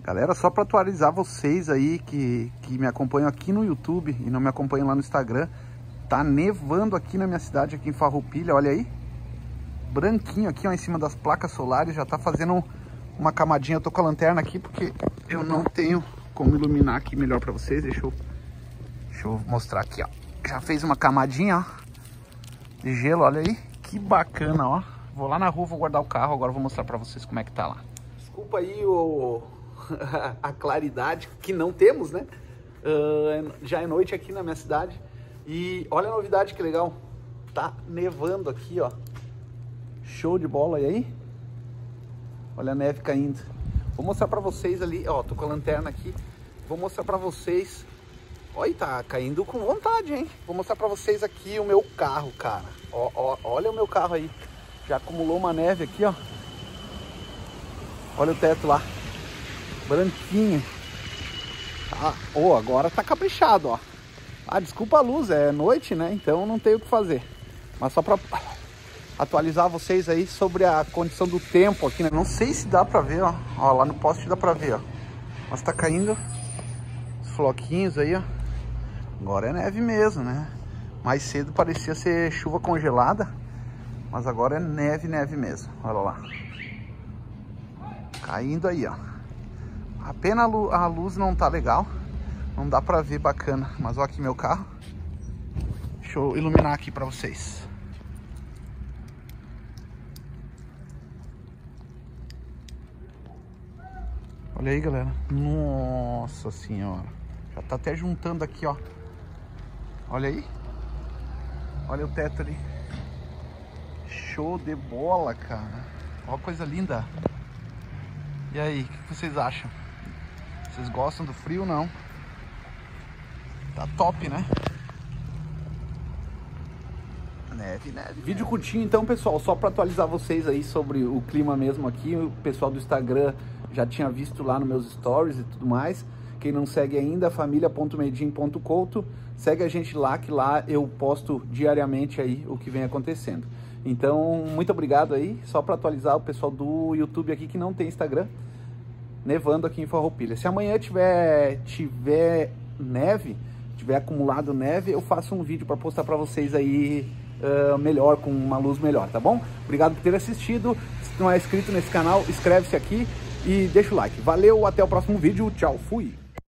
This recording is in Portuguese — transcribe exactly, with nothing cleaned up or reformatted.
Galera, só para atualizar vocês aí que, que me acompanham aqui no YouTube e não me acompanham lá no Instagram, tá nevando aqui na minha cidade, aqui em Farroupilha, olha aí. Branquinho aqui, ó, em cima das placas solares, já tá fazendo uma camadinha. Eu tô com a lanterna aqui porque eu não tenho como iluminar aqui melhor para vocês. Deixa eu, deixa eu mostrar aqui, ó. Já fez uma camadinha, ó, de gelo, olha aí. Que bacana, ó. Vou lá na rua, vou guardar o carro, agora eu vou mostrar para vocês como é que tá lá. Desculpa aí o... a claridade que não temos, né? Uh, já é noite aqui na minha cidade. E olha a novidade, que legal. Tá nevando aqui, ó. Show de bola, e aí? Olha a neve caindo. Vou mostrar pra vocês ali, ó. Tô com a lanterna aqui. Vou mostrar pra vocês. Olha, tá caindo com vontade, hein? Vou mostrar pra vocês aqui o meu carro, cara. Ó, ó, olha o meu carro aí. Já acumulou uma neve aqui, ó. Olha o teto lá. Branquinho. Ah, oh, agora tá caprichado, ó. Ah, desculpa a luz, é noite, né? Então não tem o que fazer. Mas só pra atualizar vocês aí sobre a condição do tempo aqui, né? Não sei se dá pra ver, ó. Ó, lá no poste dá pra ver, ó. Mas tá caindo os floquinhos aí, ó. Agora é neve mesmo, né? Mais cedo parecia ser chuva congelada, mas agora é neve, neve mesmo. Olha lá. Caindo aí, ó. A pena a luz não tá legal, não dá pra ver bacana, mas olha aqui meu carro. Deixa eu iluminar aqui pra vocês. Olha aí, galera. Nossa senhora. Já tá até juntando aqui, ó. Olha aí. Olha o teto ali. Show de bola, cara. Olha que coisa linda. E aí, o que vocês acham? Vocês gostam do frio, não? Tá top, né? Neve, neve. Vídeo curtinho então, pessoal, só para atualizar vocês aí sobre o clima mesmo aqui. O pessoal do Instagram já tinha visto lá nos meus stories e tudo mais. Quem não segue ainda, família ponto medim ponto couto, segue a gente lá, que lá eu posto diariamente aí o que vem acontecendo. Então, muito obrigado aí, só para atualizar o pessoal do YouTube aqui que não tem Instagram. Nevando aqui em Farroupilha. Se amanhã tiver, tiver neve, tiver acumulado neve, eu faço um vídeo para postar para vocês aí uh, melhor, com uma luz melhor, tá bom? Obrigado por ter assistido. Se não é inscrito nesse canal, inscreve-se aqui e deixa o like. Valeu, até o próximo vídeo. Tchau, fui!